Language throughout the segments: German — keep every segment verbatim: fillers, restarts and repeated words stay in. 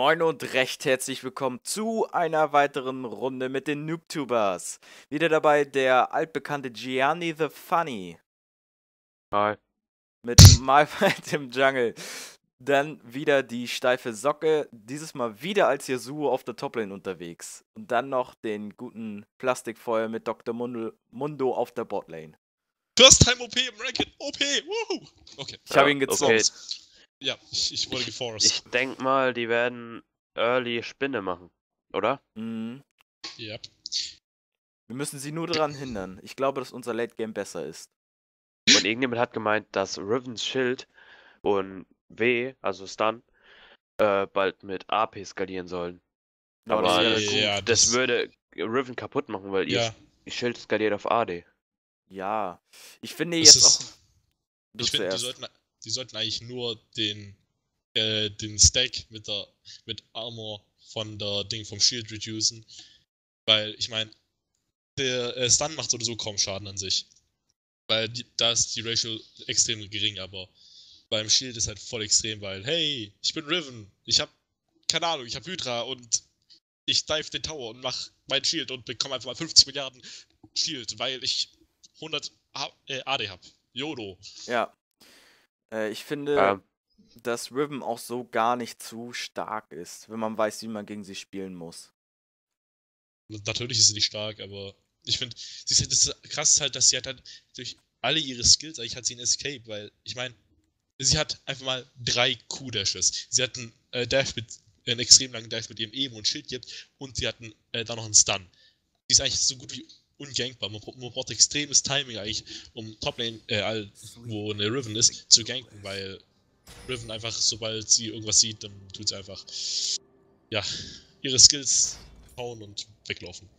Moin und recht herzlich willkommen zu einer weiteren Runde mit den Noobtubers. Wieder dabei der altbekannte Gianni the Funny. Hi. Mit Malfight im Jungle. Dann wieder die steife Socke, dieses Mal wieder als Yasuo auf der Toplane unterwegs. Und dann noch den guten Plastikfeuer mit Doktor Mundo, Mundo auf der Botlane. First Time O P im Ranked. O P, wuhu! Okay. Ich habe Ja, ihn gezwungen. okay. Ja, ich, ich wurde geforced. Ich denk mal, die werden Early Spinne machen, oder? Mhm. Yep. Wir müssen sie nur daran hindern. Ich glaube, dass unser Late Game besser ist. Und irgendjemand hat gemeint, dass Rivens Schild und W, also Stun, äh, bald mit A P skalieren sollen. Ja, Aber das wäre das, gut. ja, das das- würde Riven kaputt machen, weil Ja, ihr Schild skaliert auf A D. Ja, ich finde das jetzt auch. ist. Du Ich finde, die zuerst. sollten, die sollten eigentlich nur den, äh, den Stack mit der mit Armor von der Ding vom Shield reducen. Weil, ich meine, der äh, Stun macht sowieso kaum Schaden an sich. Weil die, da ist die Ratio extrem gering, aber beim Shield ist halt voll extrem, weil, hey, ich bin Riven, ich hab, keine Ahnung, ich hab Hydra und ich dive den Tower und mach mein Shield und bekomme einfach mal fünfzig Milliarden Shield, weil ich hundert A äh, A D hab. YOLO. Ja. Äh, ich finde, Ähm, dass Riven auch so gar nicht zu stark ist, wenn man weiß, wie man gegen sie spielen muss. Natürlich ist sie nicht stark, aber ich finde, sie ist halt das krass ist halt, dass sie hat halt durch alle ihre Skills eigentlich hat sie einen Escape, weil ich meine, sie hat einfach mal drei Q-Dashes. Sie hat einen äh, Dash mit einen extrem langen Dash mit ihrem Emo und Schild gibt und sie hat einen, äh, dann noch einen Stun. Sie ist eigentlich so gut wie ungankbar. Man, man braucht extremes Timing eigentlich, um Toplane, äh, all, wo eine Riven ist, zu ganken, weil Riven einfach, sobald sie irgendwas sieht, dann tut sie einfach, ja, ihre Skills hauen und weglaufen.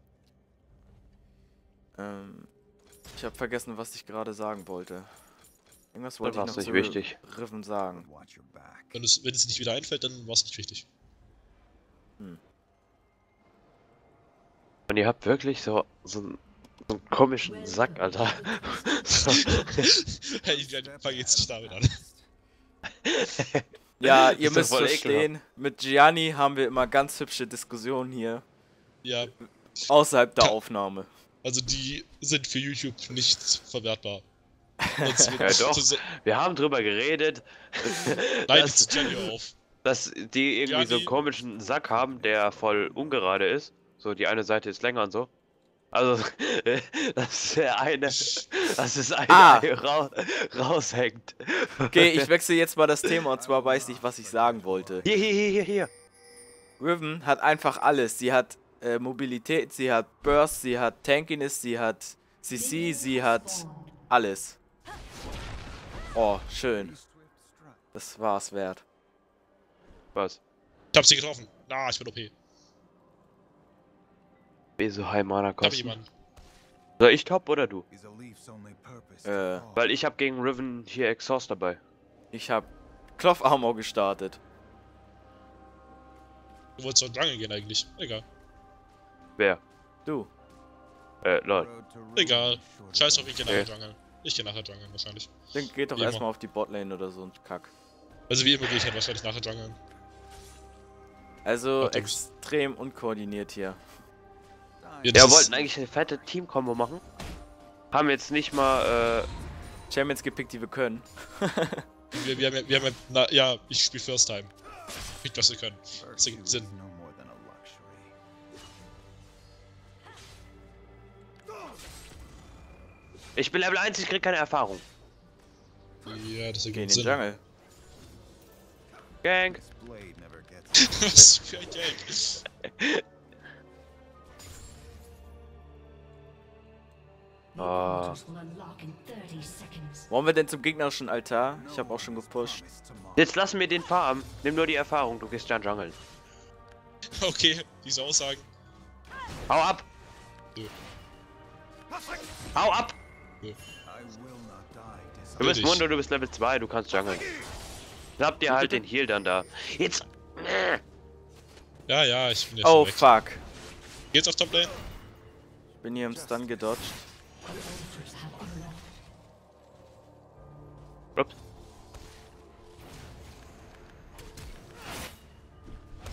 Ähm, ich habe vergessen, was ich gerade sagen wollte. Irgendwas wollte ich war's noch nicht zu wichtig. Riven sagen. Wenn es, wenn es nicht wieder einfällt, dann war es nicht wichtig. Hm. und ihr habt wirklich so, so, einen, so einen komischen Sack, Alter. So. Hey, wir fangen jetzt nicht damit an. Ja, ihr Ist doch müsst voll verstehen, mit Gianni haben wir immer ganz hübsche Diskussionen hier. Ja, Außerhalb der Ka- Aufnahme. also die sind für YouTube nicht verwertbar. Sonst wird- Ja doch, so- wir haben drüber geredet, Nein, dass, jetzt Jenny auf. dass die irgendwie so einen Gianni. komischen Sack haben, der voll ungerade ist. So, die eine Seite ist länger und so. Also, das ist der eine, dass das eine Ah. Ei ra raushängt. Okay, ich wechsle jetzt mal das Thema und zwar weiß ich, was ich sagen wollte. Hier, hier, hier, hier, hier. Riven hat einfach alles. Sie hat äh, Mobilität, sie hat Burst, sie hat Tankiness, sie hat C C, sie hat alles. Oh, schön. Das war's wert. Was? Ich hab sie getroffen. Ah, ich bin O P. Wieso High Mana Ich hab kosten? jemanden. Soll ich top oder du? Äh, Weil ich hab gegen Riven hier Exhaust dabei. ich hab Cloth Armor gestartet. Du wolltest doch lange gehen eigentlich. Egal. Wer? Du. Äh, lol. Egal. Scheiß drauf, ich geh nachher Okay. Jungle. Ich geh nachher Jungle wahrscheinlich. Dann geht doch Wie immer. erstmal auf die Botlane oder so ein Kack. Also wie immer gehe ich halt wahrscheinlich nachher Jungle. Also Ach, du- extrem unkoordiniert hier. Ja, Ja, das wollten ist, eigentlich eine fette Team-Kombo machen. Haben jetzt nicht mal, äh, Champions gepickt, die wir können. wir, wir haben ja, wir haben ja, na, ja, ich spiele First Time. Nicht, was wir können. Das ergibt Sinn. ich bin Level eins, ich krieg keine Erfahrung. Ja, das Geh in ergibt den Sinn. Jungle. Gang. Was für ein Gang. Ah. Wollen wir denn zum gegnerischen Altar? Ich habe auch schon gepusht. Jetzt lassen wir den Farm. Nimm nur die Erfahrung, du gehst dann jungeln. Okay, diese Aussagen. Hau ab! Nö. Hau ab! Nö. Du bist Dich. Mundo, du bist Level zwei, du kannst jungeln. Dann habt ihr halt den Heal dann da. Jetzt! Ja, ja, ich bin jetzt Oh weg. fuck. Geht's auf Top Lane? Bin hier im Stun gedodged. Ups.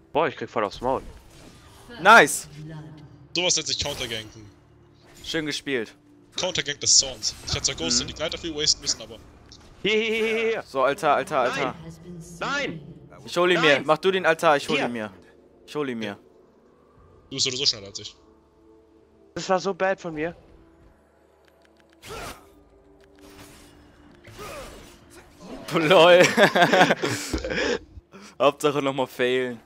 Boah, ich krieg voll aufs Maul. Nice! Sowas nennt sich Counterganken. Schön gespielt. Countergank des Zorns. Ich hätte zwar Ghost Mhm. und die Gleiter viel wasten müssen, aber. Hier, hier, hier, hier, hier. So, Altar, Altar, Altar. Nein! Ich hol ihn mir. Nein. Mach du den Altar, ich hol Hier. ihn mir. Ich hol ihn mir. Du bist sowieso schneller als ich. Das war so bad von mir. Lol. Hauptsache nochmal failen.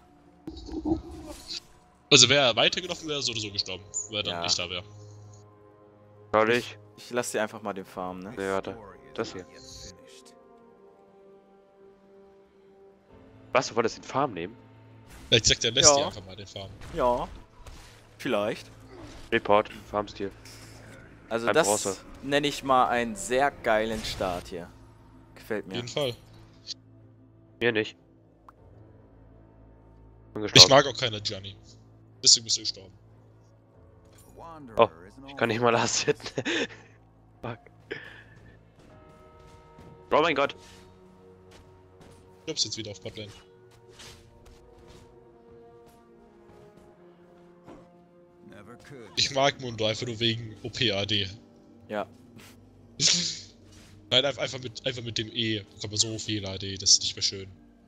Also, wer weitergelaufen wäre, so oder so gestorben. Wer dann Ja. nicht da wäre. Soll ich? Ich lass dir einfach mal den Farm, ne? Nee, warte. Das hier. Was, du wolltest den Farm nehmen? Vielleicht sagt er, lässt Ja. die einfach mal den Farm. Ja. Vielleicht. Report, Farmstil. Also Ein das Bronze. nenne ich mal einen sehr geilen Start hier. Gefällt Auf mir. jeden Fall. Mir nicht. Bin Ich gestorben. mag auch keine Gianni. Deswegen bist du gestorben. Oh, ich kann nicht mal last hitten. Fuck. Oh mein Gott. Du bleibst jetzt wieder auf Botlane. Ich mag Mundo einfach nur wegen O P A D. Ja. Nein, einfach einfach mit, einfach mit dem E bekommt man so viel A D, das ist nicht mehr schön.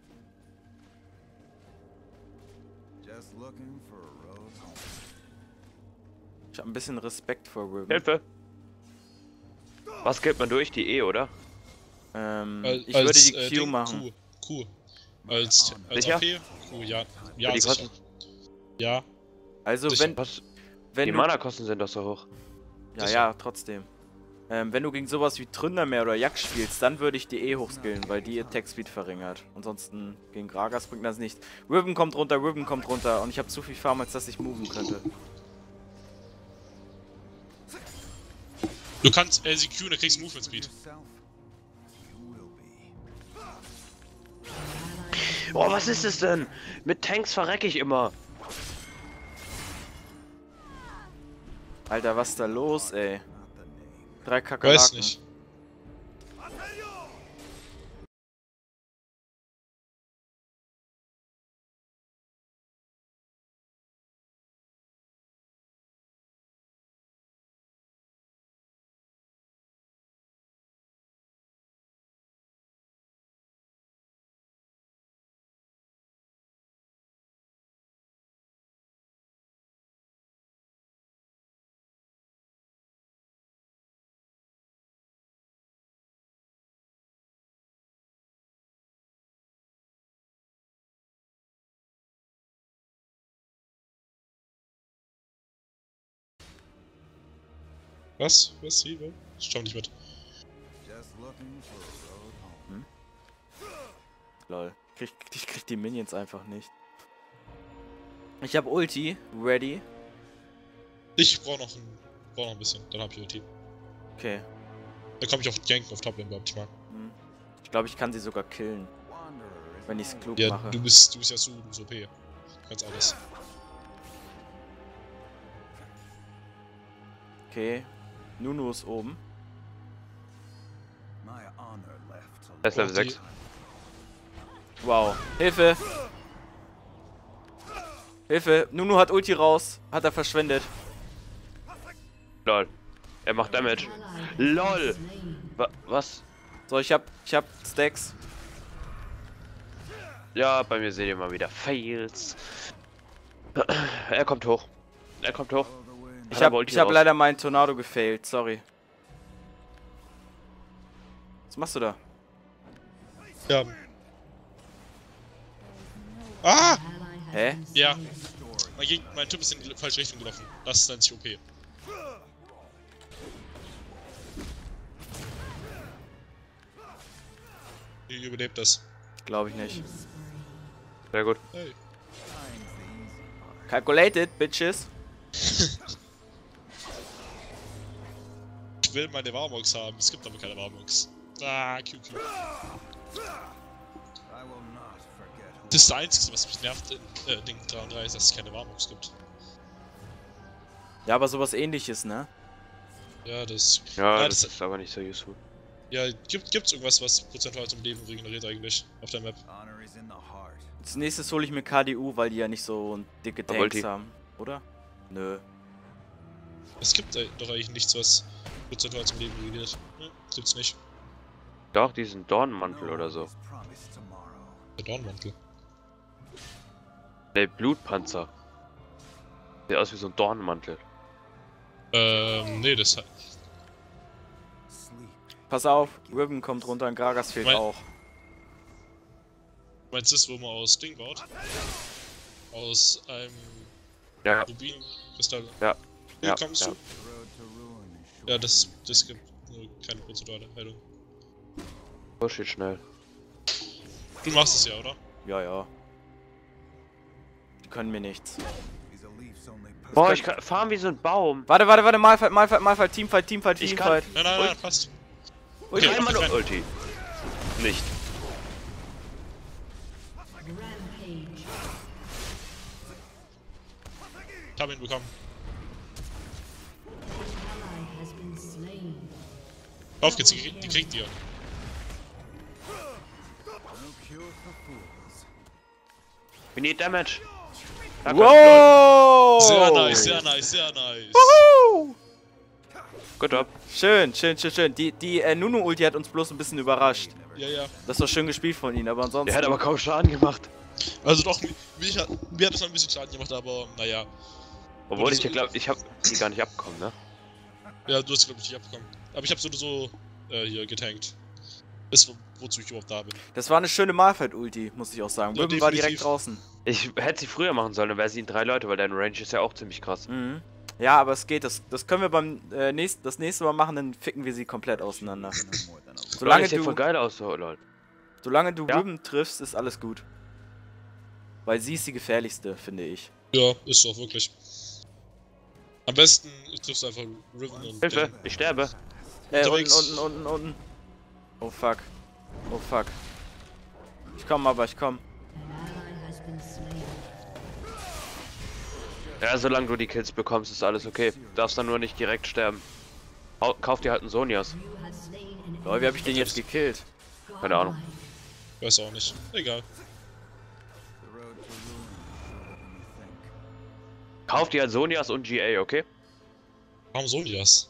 Ich habe ein bisschen Respekt vor Riven. Hilfe! Was geht man durch? Die E, oder? Ähm, Al- ich würde die äh, Q Ding, machen. Q. Q. Als, als Sicher? A P? Q, ja. Ja, die sicher. kosten, Ja. Also sicher. wenn, was, wenn die du... Mana-Kosten sind doch so hoch. Ja, sicher. ja, trotzdem. Ähm, wenn du gegen sowas wie Tründermeer oder Jack spielst, dann würde ich die E hochskillen, weil die Attack Speed verringert. Ansonsten gegen Gragas bringt das nichts. Riven kommt runter, Riven kommt runter und ich habe zu viel Farm, als dass ich moven könnte. Du kannst L C Q und dann kriegst du Movement Speed. Oh, was ist das denn? Mit Tanks verrecke ich immer. Alter, was ist da los, ey? Drei Weiß Kakerlaken. nicht. Was? Was? Wie? Ich schau nicht mit. Lol. Krieg, ich krieg die Minions einfach nicht. Ich habe Ulti, ready. Ich brauch noch ein, brauch noch ein bisschen, dann hab ich Ulti. Okay. Dann komm ich auch ganken auf Toplane, überhaupt nicht mal. Hm. Ich glaube, ich kann sie sogar killen. Wenn ich es klug Ja, mache. du bist, du bist ja so, du bist O P. Du kannst alles. Okay. Nunu ist oben. Er ist Level Und die- sechs. Wow. Hilfe! Hilfe! Nunu hat Ulti raus. Hat er verschwendet. Lol. Er macht Damage. LOL! Wa was? So, ich hab, ich hab Stacks. Ja, bei mir seht ihr mal wieder Fails. Er kommt hoch. Er kommt hoch. Ich Hat aber hab, Ulti ich hab raus. leider meinen Tornado gefailt. Sorry. Was machst du da? Ja. Ah! Hä? Ja. Mein, Geg mein Typ ist in die falsche Richtung gelaufen. Das nennt sich O P. Ihr überlebt das. Glaube ich nicht. Sehr gut. Hey. Calculated, bitches. Ich will meine Warmox haben. Es gibt aber keine Warmox. Ah, Q Q. Das ist das Einzige, was mich nervt in äh, Ding dreiunddreißig, dass es keine Warmox gibt. Ja, aber sowas ähnliches, ne? Ja, das. Ja, Ja, das das, ist aber nicht so useful. Ja, gibt, gibt's irgendwas, was prozentual zum Leben regeneriert eigentlich auf der Map? Als nächstes hole ich mir K D U, weil die ja nicht so dicke Aber Tanks Ulti. haben. Oder? Nö. Es gibt äh, doch eigentlich nichts, was prozentual zum Leben regeneriert. Ne? Gibt's nicht. Doch, diesen Dornenmantel oder so. Der Dornmantel. Ne, Blutpanzer. Sieht aus wie so ein Dornenmantel. Ähm, nee, das hat. Pass auf, Ribbon kommt runter und Gragas fehlt Mein- auch. Meinst du das, wo man aus Ding baut? Aus einem Ja, Rubinkristall? ja. Hier Ja, kommst ja. du? Ja, das, das gibt nur keine prozentuale Heilung. Oh, shit, schnell. Du machst es ja, oder? Ja, ja. Die können mir nichts. Boah, ich kann fahren wie so ein Baum. Warte, warte, warte, Malfight, Malfight, Malfight, Teamfight, Teamfight, Ich Teamfight. Nein, nein, Ui. nein, passt. Okay, Okay, einmal okay, noch Ulti. Nicht. Ich hab ihn bekommen. Auf geht's, die, die kriegt ihr. We need damage. Danke, Wow! Sehr nice, sehr nice, sehr nice. Woohoo! Good job. Schön, schön, schön, schön. Die, die äh, Nunu-Ulti hat uns bloß ein bisschen überrascht. Ja, ja. Das war schön gespielt von ihnen, aber ansonsten... Der hat aber kaum Schaden gemacht. Also doch, mir, hat, mir hat das noch ein bisschen Schaden gemacht, aber naja. Obwohl das ich ja so- glaube, ich habe die gar nicht abbekommen, ne? Ja, du hast glaube ich nicht abbekommen. Aber ich hab so oder so äh, hier getankt. Bis wo, wozu ich überhaupt da bin. Das war eine schöne Malfight-Ulti, muss ich auch sagen. Ja, Ribbon war definitiv. direkt draußen. Ich hätte sie früher machen sollen, dann wäre sie in drei Leute, weil deine Range ist ja auch ziemlich krass. Mhm. Ja, aber es geht. Das, das können wir beim äh, nächsten, das nächste Mal machen, dann ficken wir sie komplett auseinander. Solange Solange das sieht voll du, geil aus, so, lol. solange du Ja? Ribbon triffst, ist alles gut. Weil sie ist die gefährlichste, finde ich. Ja, ist doch wirklich. Am besten triffst du einfach Riven und. Hilfe, Ding. ich sterbe. Äh, unten, Unterwegs. unten, unten, unten. Oh fuck. Oh fuck. Ich komm aber, ich komm. Ja, solange du die Kills bekommst, ist alles okay. Du darfst dann nur nicht direkt sterben. Hau- Kauf dir halt einen Sonias. Lol, wie hab ich den jetzt gekillt? Keine Ahnung. Weiß auch nicht. Egal. Kauf dir halt Sonias und G A, okay? Warum so das?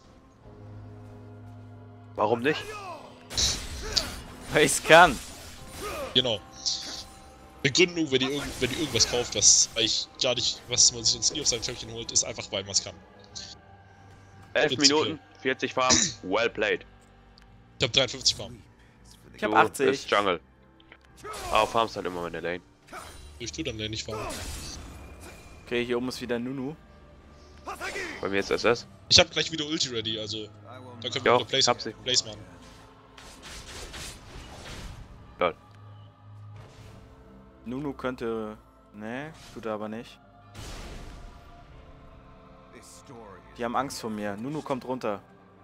Warum nicht? Weil ich's kann. Genau. Begründung, wenn ihr, irgend, wenn ihr irgendwas kauft, was eigentlich gar nicht, was man sich sonst nie auf sein Töpfchen holt, ist einfach, weil man es kann. elf Witzig, Minuten, vierzig Farben, well played. Ich hab dreiundfünfzig Farben. Ich hab Du achtzig. bist Jungle. Aber farmst halt immer meine Lane. Ich tu dann nicht Farben. Okay, hier oben ist wieder Nunu. Bei mir ist S S. Ich hab gleich wieder Ulti ready, also. Da können wir Ja, wieder Place, hab sie. Place machen. Lol. Nunu könnte... Ne, tut er aber nicht. Die haben Angst vor mir. Nunu kommt runter.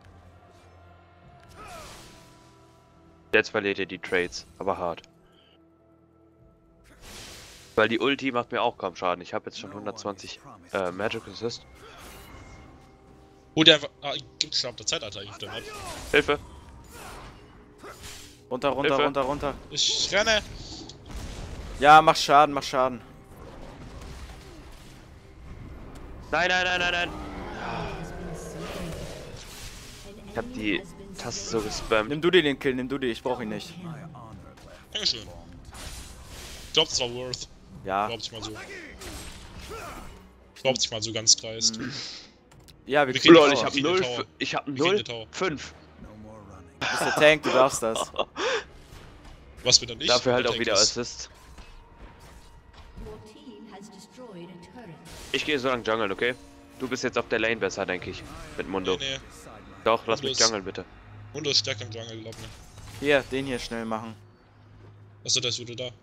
Jetzt verliert ihr die Trades, aber hart. Weil die Ulti macht mir auch kaum Schaden. Ich habe jetzt schon hundertzwanzig äh, Magic Resist. Hol dir einfach. Ah, gibt es der Zeitalter eigentlich auf der Map? Hilfe! Runter, runter, Hilfe. runter, runter. Ich renne! Ja, mach Schaden, mach Schaden. Nein, nein, nein, nein, nein! Ich hab die Taste so gespammt. Nimm du dir den Kill, nimm du dir, ich brauch ihn nicht. Dankeschön. Ich glaub, das war worth. Ja, Glaubt sich mal so. Glaubt sich mal so ganz dreist. ja, wir Wir kriegen kriegen Lol, die ich Tower, hab wir kriegen null, die Tower. ich hab Wir kriegen null, die Tower. fünf. Du bist der Tank, du darfst das. Was wir dann nicht. Dafür halt der auch Tank wieder ist. Assist. Ich gehe so lang jungeln, okay? Du bist jetzt auf der Lane besser, denke ich. Mit Mundo. Nee, nee. Doch, lass mich Mundo ist- jungeln, bitte. Mundo ist stärker im Jungle, glaub mir. Hier, den hier schnell machen. Achso, der ist wieder da.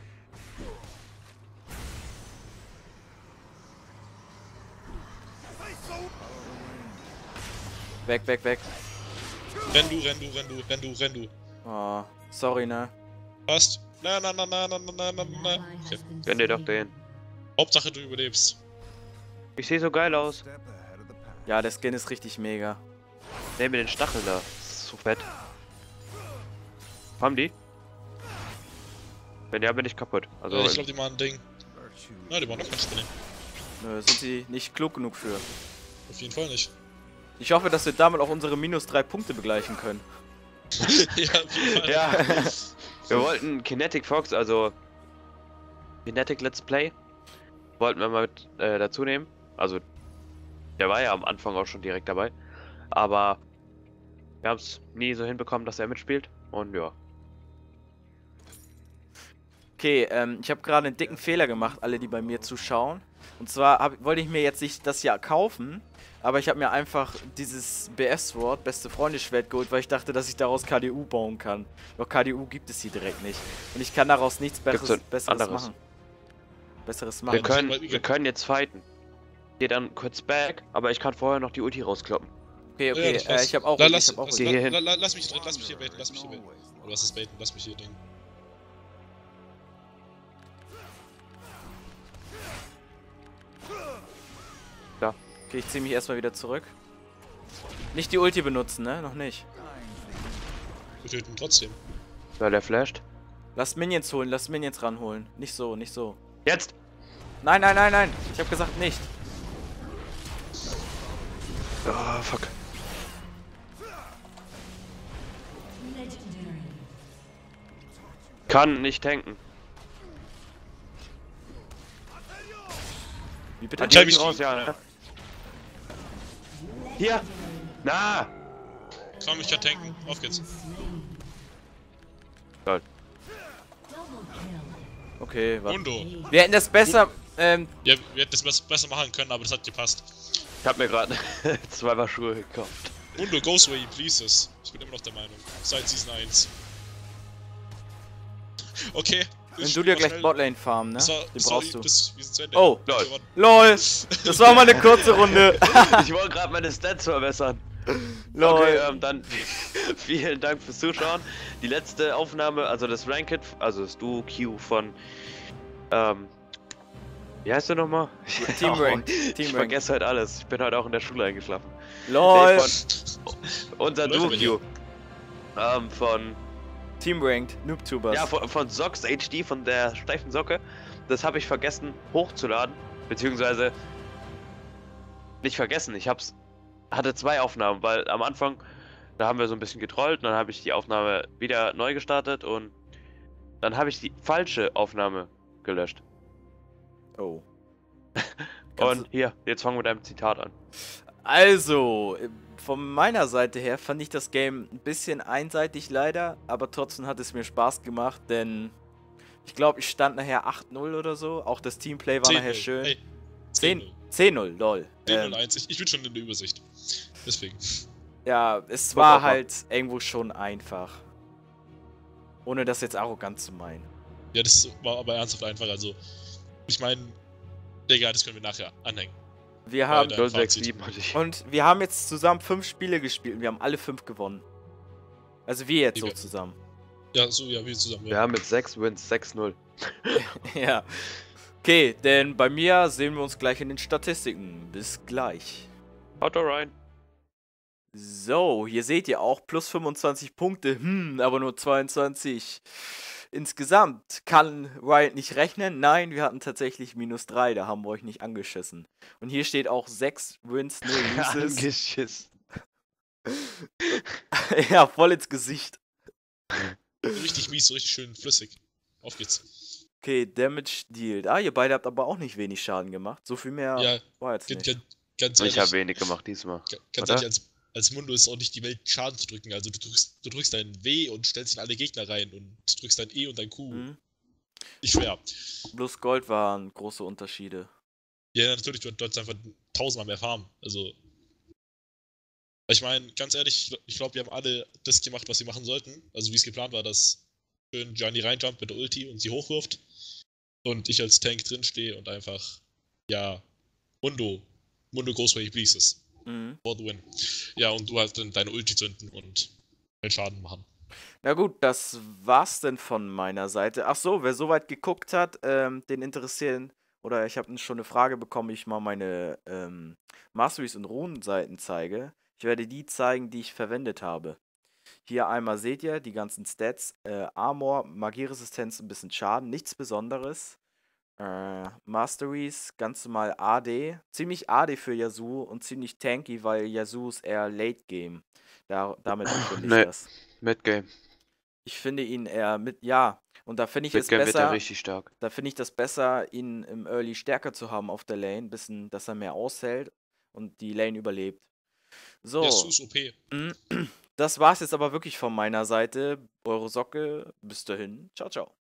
Weg, weg, weg. Renn du, renn du, renn du, renn du, renn du. Oh, sorry, ne? Passt. Na, na, na, na, na, na, na, na. Okay. Gönn dir doch den. Hauptsache, du überlebst. Ich sehe so geil aus. Ja, der Skin ist richtig mega. Ne, mit den Stacheln da. Das ist so fett. Haben die? Wenn ja, bin ich kaputt. Also Äh, ich glaube, die machen ein Ding. Ja, die machen noch kein Spinning. Nö, sind sie nicht klug genug für. Auf jeden Fall nicht. Ich hoffe, dass wir damit auch unsere minus drei Punkte begleichen können. Ja, auf jeden Fall. ja. Wir wollten Kinetic Fox, also Kinetic Let's Play, wollten wir mal mit äh, dazu nehmen. Also der war ja am Anfang auch schon direkt dabei. Aber wir haben es nie so hinbekommen, dass er mitspielt. Und ja. Okay, ähm, ich habe gerade einen dicken Fehler gemacht, alle, die bei mir zuschauen. Und zwar hab, wollte ich mir jetzt nicht das Jahr kaufen, aber ich habe mir einfach dieses B S-Sword, beste Freunde-Schwert, geholt, weil ich dachte, dass ich daraus K D U bauen kann. Doch K D U gibt es hier direkt nicht. Und ich kann daraus nichts Besseres, so Besseres anderes? machen. Besseres Wir machen. können, wir können jetzt fighten. Geh dann kurz back, aber ich kann vorher noch die Ulti rauskloppen. Okay, Ja, okay, das äh, passt. ich habe auch La, Ulti, lass, ich hab auch lass, Ulti. Geh hier la, hin. la, lass mich, lass mich hier baiten, lass mich hier baiten. Oder was ist baiten? Lass mich hier Ding. Da. Okay, ich ziehe mich erstmal wieder zurück. Nicht die Ulti benutzen, ne? Noch nicht. Wir töten trotzdem. Ja, der flasht. Lass Minions holen, lass Minions ranholen. Nicht so, nicht so. Jetzt! Nein, nein, nein, nein. Ich habe gesagt nicht. Oh, fuck. Kann nicht tanken. Wie bitte? Hat die mich- raus, ja, ne? Hier! Na! Komm, ich kann tanken. Auf geht's. Toll. Okay, warte. Mundo. Wir hätten das besser. Ähm, Ja, wir hätten das bess- besser machen können, aber das hat gepasst. Ich hab mir gerade zwei Paar Schuhe gekauft. Mundo, goes where he pleases. Ich bin immer noch der Meinung. Seit Season eins. Okay. wenn ich du dir mach gleich schnell. Botlane farmen, ne? Das war, Den das war, brauchst du. das, wir sind zu Ende. Oh. Wir haben Lol. gewonnen. LOL! Das war mal eine kurze Runde. Ich wollte gerade meine Stats verbessern. LOL. Okay, ähm, dann vielen Dank fürs Zuschauen. Die letzte Aufnahme, also das Ranked, also das Duo-Q von, ähm, wie heißt du nochmal? Team Rank. Ich Team Rank. vergesse halt alles. Ich bin heute auch in der Schule eingeschlafen. LOL. Nee, von, unser Läuft bei Duo-Q. Ähm, von, Team Ranked. Noobtubers. ja, von, von Socks H D, von der steifen Socke. Das habe ich vergessen hochzuladen, beziehungsweise nicht vergessen. Ich hab's, hatte zwei Aufnahmen, weil am Anfang, da haben wir so ein bisschen getrollt, und dann habe ich die Aufnahme wieder neu gestartet und dann habe ich die falsche Aufnahme gelöscht. Oh. Kannst Und hier, jetzt fangen wir mit einem Zitat an. Also, äh, von meiner Seite her fand ich das Game ein bisschen einseitig leider, aber trotzdem hat es mir Spaß gemacht, denn ich glaube, ich stand nachher acht null oder so. Auch das Teamplay war zehn nachher null. schön. Hey, zehn zehn null, lol. zehn Ähm, null eins. Ich, ich bin schon in der Übersicht. Deswegen. ja, es Guck war auch mal. halt irgendwo schon einfach. Ohne das jetzt arrogant zu meinen. Ja, das war aber ernsthaft einfach. Also, ich meine, Digga, das können wir nachher anhängen. Wir haben Dein null sechs Fazit. sieben hatte ich. und wir haben jetzt zusammen fünf Spiele gespielt und wir haben alle fünf gewonnen. Also wir jetzt so Digga. zusammen. Ja, so, ja, wir zusammen. Wir Ja. haben mit sechs Wins sechs null. Ja. Okay, denn bei mir sehen wir uns gleich in den Statistiken. Bis gleich. Haut da rein. So, hier seht ihr auch plus fünfundzwanzig Punkte, hm, aber nur zweiundzwanzig insgesamt. Kann Riot nicht rechnen? Nein, wir hatten tatsächlich minus drei, da haben wir euch nicht angeschissen. Und hier steht auch sechs Wins, null Loses. Angeschissen. Ja, voll ins Gesicht. Richtig mies, so richtig schön flüssig. Auf geht's. Okay, Damage dealt. Ah, ihr beide habt aber auch nicht wenig Schaden gemacht. So viel mehr Ja, war jetzt ganz, nicht. ganz ehrlich. Ich habe wenig gemacht diesmal. Ga- Ganz Oder? ehrlich, als, als Mundo ist auch nicht die Welt, Schaden zu drücken. Also du drückst, du drückst dein W und stellst in alle Gegner rein und drückst dein E und dein Q. Hm? Nicht schwer. Plus Gold waren große Unterschiede. Ja, natürlich, du du hast einfach tausendmal mehr Farm. Also. Ich meine, ganz ehrlich, ich glaube, wir haben alle das gemacht, was wir machen sollten. Also wie es geplant war, dass schön Gianni reinjumpt mit der Ulti und sie hochwirft. Und ich als Tank drin stehe und einfach, ja, Mundo. Mundo goes where he pleases. Mhm. For the win. Ja, und du halt dann deine Ulti zünden und den Schaden machen. Na gut, das war's denn von meiner Seite. Ach so, wer soweit geguckt hat, ähm, den interessieren, oder ich habe schon eine Frage bekommen, wie ich mal meine ähm, Masteries und Runenseiten zeige. Ich werde die zeigen, die ich verwendet habe. Hier einmal seht ihr die ganzen Stats. Äh, Armor, Magieresistenz, ein bisschen Schaden, nichts Besonderes. Äh, Masteries, ganz normal A D. Ziemlich A D für Yasuo und ziemlich tanky, weil Yasuo ist eher Late Game. Da, damit begründe ich Nee, das. Midgame. Ich finde ihn eher mit, ja, und da finde ich es Midgame wird er besser, richtig stark. da finde ich das besser, ihn im Early stärker zu haben auf der Lane, bisschen, dass er mehr aushält und die Lane überlebt. So, Yasuo ist O P. das war's jetzt aber wirklich von meiner Seite. Eure Socke, bis dahin. Ciao, ciao.